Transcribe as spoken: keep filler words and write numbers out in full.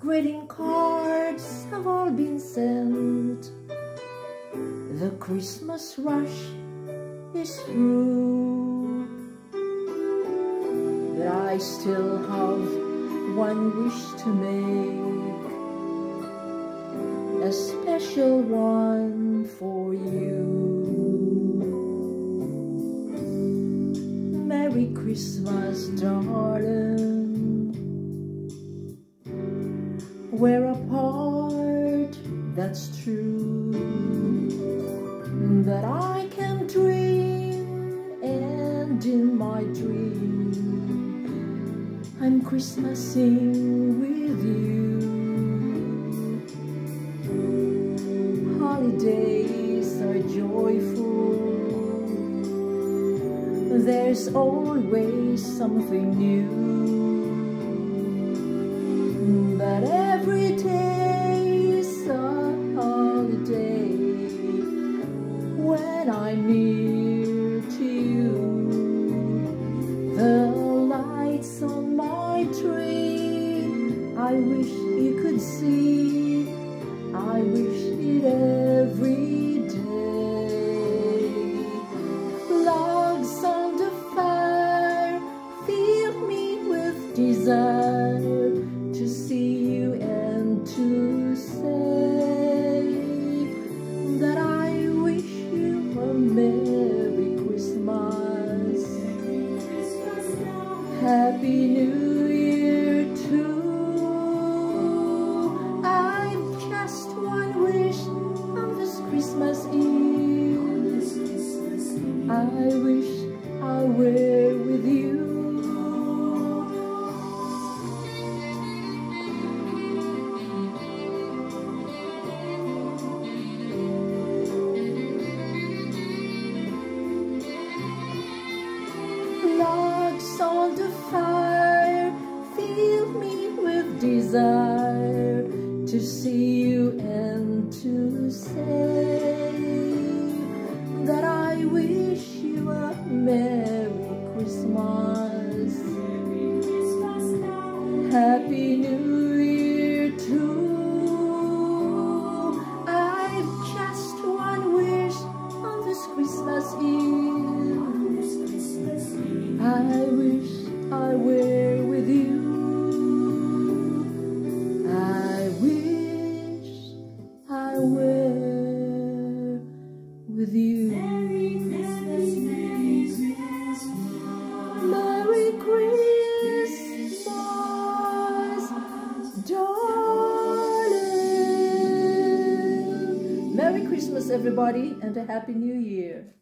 greeting cards have all been sent. The Christmas rush is through, but I still have one wish to make, a special one for you. Merry Christmas, darling. We're apart, that's true, but I can dream, and in my dream I'm Christmasing with you. Holidays are joyful, there's always something new, but every day's a holiday when I'm near to you. The lights on my tree, I wish you could see, I wish it every day. Logs on the fire fill me with desire to see you and to say that I wish you a Merry Christmas. Happy New Year too. I've just one wish on this Christmas Eve. I wish I were with you. Logs on the fire fill me with desire to see you and to say that I wish you a Merry Christmas. Happy New Year too. I've just one wish on this Christmas Eve. I wish I were with you. I wish I were with you. Merry Christmas, Merry Christmas, darling. Merry Christmas, everybody, and a Happy New Year.